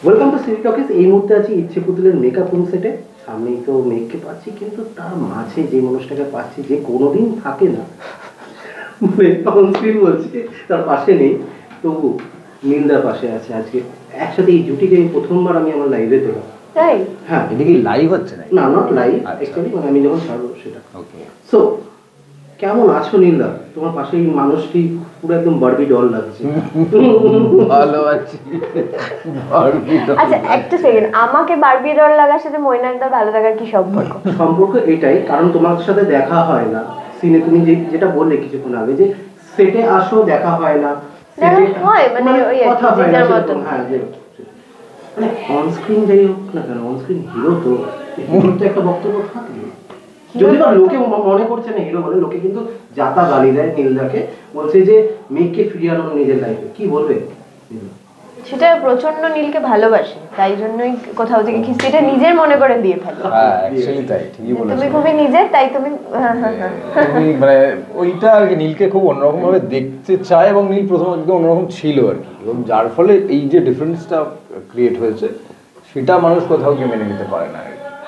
Welcome to city talkies. এই মুহূর্তে আছি ইচ্ছে পুতুলের মেকআপ রুম সেটে। আমি তো মেককে পাচ্ছি, কিন্তু তার মাঝে যে মানুষটাকে পাচ্ছি যে কোনোদিন থাকে না, মানে অনস্ক্রিন বলছি, তার পাশে নেই, তবু নীলদার পাশে আছে। আজকে একসাথে এই জুটিকে আমি প্রথমবার আমি আমার লাইভে তোলা। তাই? হ্যাঁ। এটা কি লাইভ হচ্ছে না? না, নট লাইভ অ্যাকচুয়ালি, মানে আমি যখন ছাড়বো সেটা। ওকে। সো কেমন আছো নীলদা? তোমার পাশে এই মানুষটি পুরো একদম বারবি ডল লাগছে। ভালো আছি। আচ্ছা একটা সেকেন্ড, আমাকে বারবি ডল লাগার সাথে মৈনাকদার ভালো লাগার কি সম্পর্ক? সম্পর্ক এটাই, কারণ তোমার সাথে দেখা হয় না সিনে। তুমি যেটা বললে কিছুক্ষণ আগে যে সেটে আসো, দেখা হয় না, সেটে হয় মানে ওই কথা হয় না মতন। হ্যাঁ, যে মানে অন স্ক্রিন যাই হোক না কেন, অন স্ক্রিন হিরো তো হিরোর তো একটা বক্তব্য থাকে। যদি বা লোকে মনে করছে না হিরো বলে, লোকে কিন্তু যাতা গালি দেয় নীলদাকে, বলছে যে মেয়েকে ফিরিয়ে আনো নিজের লাইফে। কি বলবে? সেটা প্রচন্ড নীলকে ভালোবাসে, তাই জন্যই কোথাও থেকে খিস্তিটা নিজের মনে করে দিয়ে ফেলো। হ্যাঁ অ্যাকচুয়ালি তাই, ঠিকই বলেছো। তুমি খুবই নিজের, তাই তুমি তুমি মানে ওইটা আর কি নীলকে খুব অন্যরকম ভাবে দেখতে চায়, এবং নীল প্রথম একদম অন্যরকম ছিল আর কি, এবং যার ফলে এই যে ডিফারেন্সটা ক্রিয়েট হয়েছে সেটা মানুষ কোথাও গিয়ে মেনে নিতে পারে না।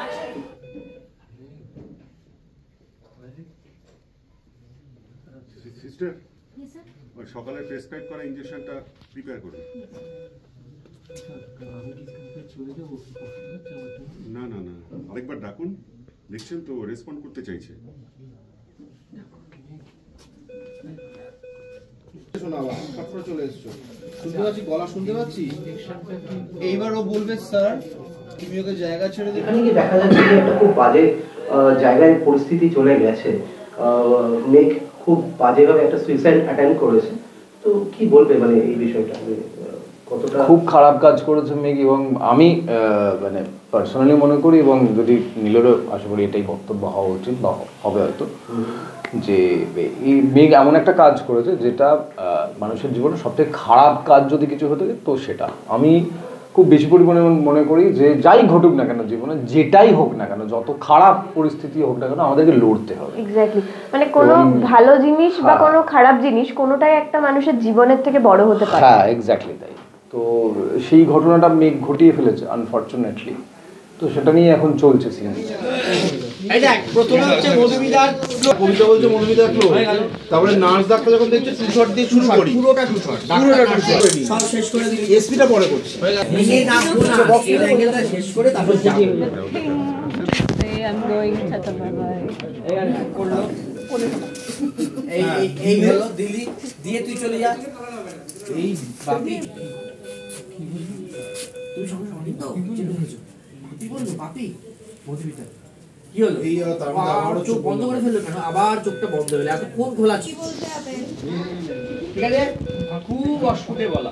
সিস্টার, ওই সকালে প্রেসক্রাইব করা ইনজেকশনটা প্রিপেয়ার করুন। না না না, আরেকবার ডাকুন। দেখছেন তো রেসপন্ড করতে চাইছে। চলে এসছো, শুনতে পাচ্ছি, গলা শুনতে পাচ্ছি। এইবার ও বলবে স্যার তুমি ওকে জায়গা ছেড়ে দিও। এখানে কি দেখা যাচ্ছে যে একটা খুব বাজে জায়গায় পরিস্থিতি চলে গেছে। মেক খুব বাজেভাবে একটা সুইসাইড অ্যাটেম্প করেছে। তো কি বলবে মানে এই বিষয়টা, কতটা খুব খারাপ কাজ করেছে মেঘ, এবং আমি মানে পার্সোনালি মনে করি, এবং যদি নীলেরও আশা করি এটাই বক্তব্য হওয়া উচিত বা হবে হয়তো, যে এই মেঘ এমন একটা কাজ করেছে যেটা মানুষের জীবনে সবথেকে খারাপ কাজ যদি কিছু হতে তো সেটা। আমি খুব বেশি পরিমাণে মনে করি যে যাই ঘটুক না কেন জীবনে, যেটাই হোক না কেন, যত খারাপ পরিস্থিতি হোক না কেন, আমাদেরকে লড়তে হবে। এক্স্যাক্টলি, মানে কোনো ভালো জিনিস বা কোনো খারাপ জিনিস কোনোটাই একটা মানুষের জীবনের থেকে বড় হতে পারে। হ্যাঁ এক্স্যাক্টলি তাই। তো সেই ঘটনাটা মেঘ ঘটিয়ে ফেলেছে আনফরচুনেটলি, তো সেটা নিয়ে এখন চলছে সিনেমা। এই দেখ, প্রথমে হচ্ছে মধুমিতার কবিতা বলছে, মধুমিতার ফ্লো, তারপরে নার্স ডাক্তার যখন দেখছে টু শট দিয়ে শুরু করি, পুরোটা টু শট, সব শেষ করে দিই, এসপিটা পরে করছি, এই না পুরো এই অ্যাঙ্গেলটা শেষ করে তারপর যাব। I am going tata bye bye. এই হলো দিল্লি দিয়ে তুই চলে যা। এই বাপি তুমি সঙ্গে সঙ্গে দাও, চিন্তা হয়েছে কি বললো বাপি? মধুমিতা কি হলো? এই আবার চোখ বন্ধ করে ফেললো কেন? আবার চোখটা বন্ধ হলো, এত কোন খোলা কি বলতে হবে? ঠিক আছে, খুব অস্ফুটে বলা।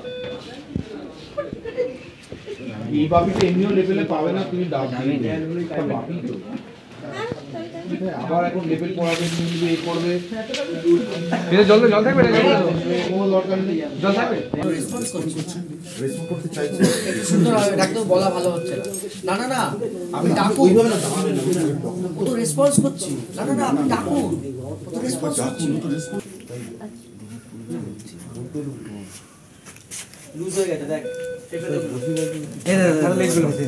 এই বাপিটা এমনিও লেভেলে পাবে না, তুমি দাও বাপি তো আবার এখন লেভেল পড়াবে, তুমি এই করবে, জল থাকবে না, কোনো দরকার নেই, জল থাকবে। রেসপন্স করতে চাইছে, সুন্দর হবে, ডাক্তার বলা ভালো হচ্ছে না। না না আমি ডাকু, ওইভাবে না, ও তো রেসপন্স করছি। না না না আপনি ডাকু, ও তো রেসপন্স করছি। লুজ হয়ে গেছে দেখ, চেপে দেব। এই না তাহলে লেগগুলো হচ্ছে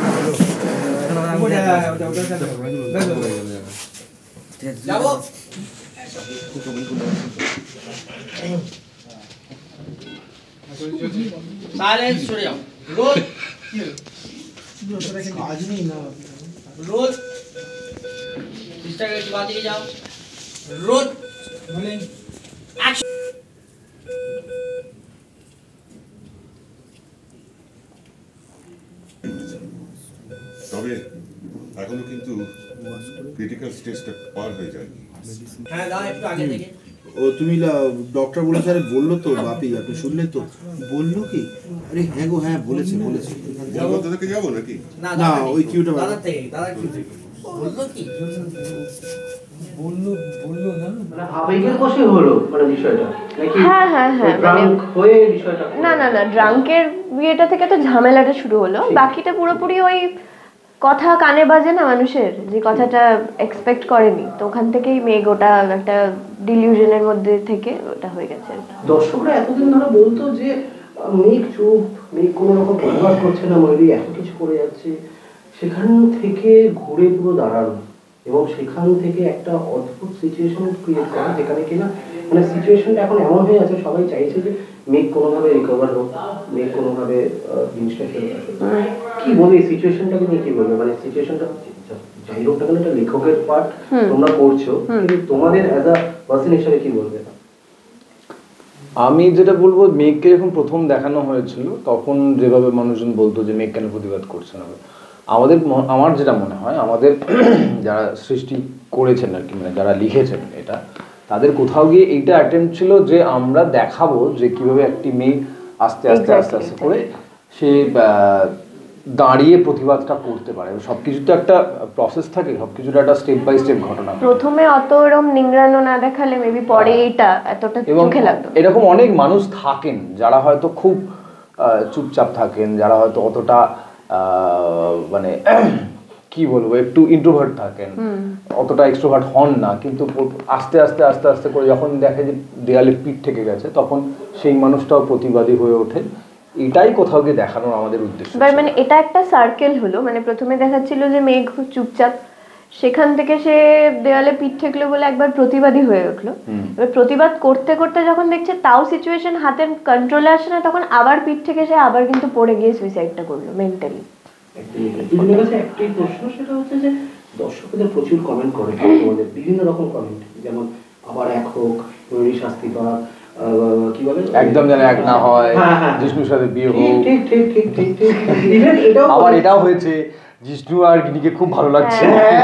যাবো। সাইলেন্স, সরে যাও। রোল কাজ নেই না, রোল সিস্টার একটু বাদ দিকে যাও। Roll action. তবে এখনো কিন্তু ক্রিটিক্যাল স্টেজটা পার হয়ে যায়নি। হ্যাঁ দাও একটু আগে থেকে। ও তুমি ডক্টর বলেছে, আরে বললো তো বাপি, আপনি শুনলেন তো? বললো কি? আরে হ্যাঁ গো, হ্যাঁ বলেছে। বলবো থেকে যাবো নাকি? না ওই কিউটা দাদা থেকে, দাদা কিউ থেকে বললো কি? বললো না, মানে আবেগের বশে হলো মানে বিষয়টা নাকি? হ্যাঁ হ্যাঁ হ্যাঁ, মানে হয়ে বিষয়টা না না না, ড্রাঙ্কের বিয়েটা থেকে তো ঝামেলাটা শুরু হলো, বাকিটা পুরোপুরি ওই কথা কানে বাজে না মানুষের, যে কথাটা এক্সপেক্ট করেনি, তো ওখান থেকেই মেঘ ওটা একটা ডিলিউশনের মধ্যে থেকে ওটা হয়ে গেছে। দর্শকরা এতদিন ধরে বলতো যে মেঘ চুপ, মেঘ কোনো রকম প্রতিবাদ করছে না, ময়ূরী এত কিছু করে যাচ্ছে, সেখান থেকে ঘুরে পুরো দাঁড়ানো এবং সেখান থেকে একটা অদ্ভুত সিচুয়েশন ক্রিয়েট করা, যেখানে কিনা মানে সিচুয়েশনটা এখন এমন হয়ে আছে, সবাই চাইছে যে মেঘ কোনোভাবে রিকভার হোক, মেঘ কোনোভাবে জিনিসটা ফেরত আসে। কি বলবে এই সিচুয়েশনটাকে নিয়ে, কি বলবে মানে সিচুয়েশনটা যাই হোক না কেন একটা লেখকের পার্ট তোমরা করছো, কিন্তু তোমাদের অ্যাজ আ পার্সন হিসেবে কি বলবে? আমি যেটা বলবো, মেঘকে যখন প্রথম দেখানো হয়েছিল তখন যেভাবে মানুষজন বলতো যে মেঘ কেন প্রতিবাদ করছে না, আমার যেটা মনে হয় আমাদের যারা সৃষ্টি করেছেন আর কি, মানে যারা লিখেছেন এটা, তাদের কোথাও গিয়ে এইটা অ্যাটেম্প ছিল যে আমরা দেখাবো যে কিভাবে একটি মেঘ আস্তে আস্তে আস্তে আস্তে করে সে দাঁড়িয়ে প্রতিবাদটা করতে পারে। সবকিছু তো একটা প্রসেস থাকে, সবকিছুটা একটা স্টেপ বাই স্টেপ ঘটনা। প্রথমে অত এরকম নিংড়ানো না দেখালে মেবি পরে এটা এতটা চোখে লাগতো। এরকম অনেক মানুষ থাকেন যারা হয়তো খুব চুপচাপ থাকেন, যারা হয়তো অতটা মানে কি বলবো একটু ইন্ট্রোভার্ট থাকেন, অতটা এক্সট্রোভার্ট হন না, কিন্তু আস্তে আস্তে আস্তে আস্তে করে যখন দেখে যে দেয়ালে পিঠ থেকে গেছে তখন সেই মানুষটাও প্রতিবাদী হয়ে ওঠে। এটাই কোথাও গিয়ে দেখানোর আমাদের উদ্দেশ্য। মানে এটা একটা সার্কেল হলো, মানে প্রথমে দেখাচ্ছিল যে মেঘ চুপচাপ, সেখান থেকে সে দেওয়ালে পিঠ ঠেকলো বলে একবার প্রতিবাদী হয়ে উঠলো। এবার প্রতিবাদ করতে করতে যখন দেখছে তাও সিচুয়েশন হাতের কন্ট্রোলে আসে না, তখন আবার পিঠ থেকে সে আবার কিন্তু পড়ে গিয়ে সুইসাইডটা করলো মেন্টালি। একটাই প্রশ্ন, সেটা হচ্ছে যে দর্শকদের প্রচুর কমেন্ট করে তোমাদের, বিভিন্ন রকম কমেন্ট, যেমন আবার এক হোক, ময়ূরী শাস্তি পাক, কি বলে একদম যেন এক না হয়, জিষ্ণুর সাথে বিয়ে হোক, ঠিক ঠিক ঠিক ঠিক ঠিক আবার এটাও হয়েছে জিষ্ণু আর গিনিকে খুব ভালো লাগছে।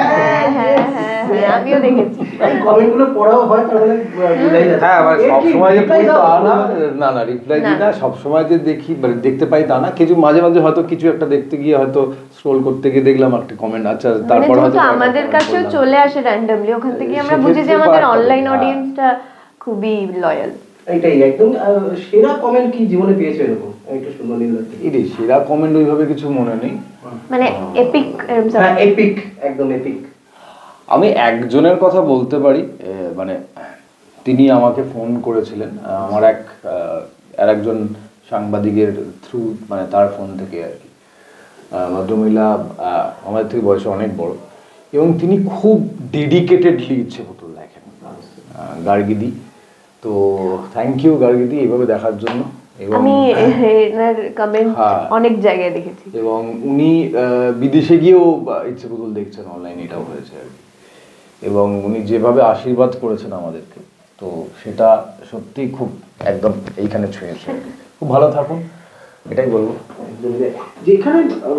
আমিও দেখেছি কমেন্টগুলো পড়াও হয়, তার মানে হ্যাঁ, মানে সবসময় যে পড়ি তা না, না রিপ্লাই দিই না, সবসময় যে দেখি মানে দেখতে পাই তা না, কিছু মাঝে মাঝে হয়তো কিছু একটা দেখতে গিয়ে হয়তো স্ক্রোল করতে গিয়ে দেখলাম একটা কমেন্ট, আচ্ছা তারপর হয়তো আমাদের কাছেও চলে আসে র্যান্ডমলি, ওখান থেকে আমরা বুঝি যে আমাদের অনলাইন অডিয়েন্সটা খুবই লয়াল। এইটাই একদম সেরা কমেন্ট কি জীবনে পেয়েছো এরকম একটা সুন্দর নির্দেশ? এই সেরা কমেন্ট ওইভাবে কিছু মনে নেই, মানে এপিক, এপিক, একদম এপিক। আমি একজনের কথা বলতে পারি, মানে তিনি আমাকে ফোন করেছিলেন আমার একজন সাংবাদিকের থ্রু, মানে তার ফোন থেকে আর কি। ভদ্রমহিলা আমাদের থেকে বয়সে অনেক বড় এবং তিনি খুব ডেডিকেটেডলি ইচ্ছেপুতুল লেখেন, গার্গিদি। তো থ্যাংক ইউ গার্গিদি এইভাবে দেখার জন্য। আমি এনার কমেন্ট অনেক জায়গায় দেখেছি এবং উনি বিদেশে গিয়েও ইচ্ছেপুতুল দেখছেন, অনলাইন এটাও হয়েছে আর কি। এবং উনি যেভাবে আশীর্বাদ করেছেন আমাদেরকে, তো সেটা সত্যি খুব একদম এইখানে ছুঁয়েছে। খুব ভালো থাকুন, এটাই বলবো। যেখানে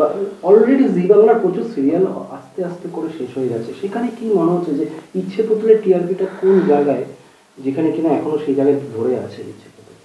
অলরেডি জি বাংলার প্রচুর সিরিয়াল আস্তে আস্তে করে শেষ হয়ে যাচ্ছে, সেখানে কি মনে হচ্ছে যে ইচ্ছেপুতুলের টিআরপিটা কোন জায়গায়, যেখানে কিনা এখনো সেই জায়গায় ধরে আছে ইচ্ছেপুতুল?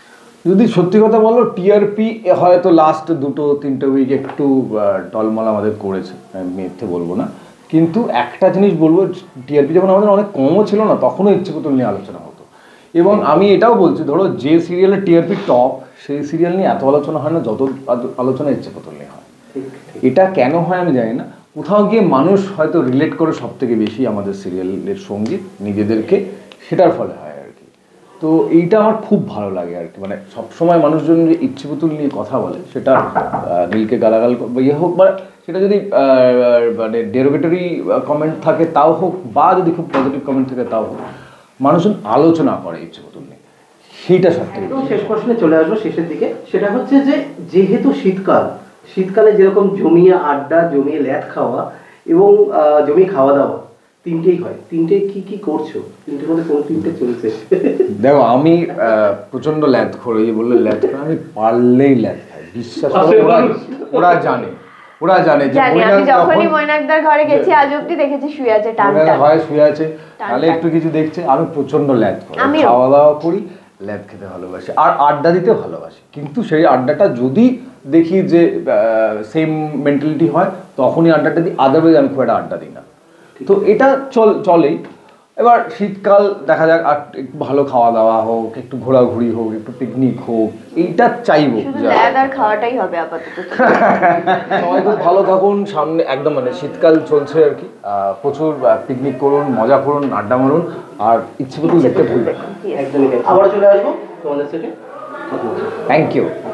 যদি সত্যি কথা বলো, টিআরপি হয়তো লাস্ট 2-3 উইক একটু টলমল আমাদের করেছে, আমি মিথ্যে বলবো না, কিন্তু একটা জিনিস বলবো, টিআরপি যখন আমাদের অনেক কমও ছিল না, তখনও ইচ্ছেপুতুল নিয়ে আলোচনা হতো। এবং আমি এটাও বলছি, ধরো যে সিরিয়ালের টিআরপি টপ, সেই সিরিয়াল নিয়ে এত আলোচনা হয় না যত আলোচনা ইচ্ছেপুতুল নিয়ে হয়। এটা কেন হয় আমি জানি না, কোথাও গিয়ে মানুষ হয়তো রিলেট করে সব থেকে বেশি আমাদের সিরিয়ালের সঙ্গে নিজেদেরকে, সেটার ফলে হয় আর কি। তো এইটা আমার খুব ভালো লাগে আর কি, মানে সবসময় মানুষজন যে ইচ্ছেপুতুল নিয়ে কথা বলে, সেটা নীলকে গালাগাল ইয়ে হোক, বা সেটা যদি মানে ডেরোগেটরি কমেন্ট থাকে তাও হোক, বা যদি খুব পজিটিভ কমেন্ট থাকে তাও হোক, মানুষজন আলোচনা করে ইচ্ছেপুতুল নিয়ে, সেইটা সত্যি। শেষ প্রশ্নে চলে আসবো শেষের দিকে, সেটা হচ্ছে যে যেহেতু শীতকালে যেরকম জমিয়ে আড্ডা, জমিয়ে ল্যাদ খাওয়া এবং জমিয়ে খাওয়া দাওয়া তিনটেই হয়, তিনটে কি কি করছো? তিনটের মধ্যে কোন তিনটে চলছে? দেখো, আমি প্রচন্ড ল্যাদ খোর, বললে ল্যাদ খোর, আমি পারলেই ল্যাদ খাই, বিশ্বাস করো। ওরা জানে যে আমি যখনই ময়নাকদার ঘরে গেছি আজ অবধি দেখেছি শুয়ে আছে, টানটা হয় শুয়ে আছে, তাহলে একটু কিছু দেখছে। আমি প্রচন্ড ল্যাদ করি, খাওয়া দাওয়া করি, ল্যাদ খেতে ভালোবাসি, আর আড্ডা দিতে ভালোবাসি। কিন্তু সেই আড্ডাটা যদি দেখি যে সেম মেন্টালিটি হয়, তখনই আড্ডাটা দিই, আদারওয়াইজ আমি খুব একটা আড্ডা দিই না। তো এটা চলেই। এবার শীতকাল দেখা যাক, আর একটু ভালো খাওয়া দাওয়া হোক, একটু ঘোরাঘুরি হোক, একটু পিকনিক হোক, এইটা চাইবো। খাওয়াটাই হবে আপাতত। সবাই খুব ভালো থাকুন, সামনে একদম মানে শীতকাল চলছে আর কি, প্রচুর পিকনিক করুন, মজা করুন, আড্ডা মারুন, আর ইচ্ছেপুতুল দেখতে ভুলবেন। একদমই। আবার চলে আসবো তোমাদের সাথে। Thank you.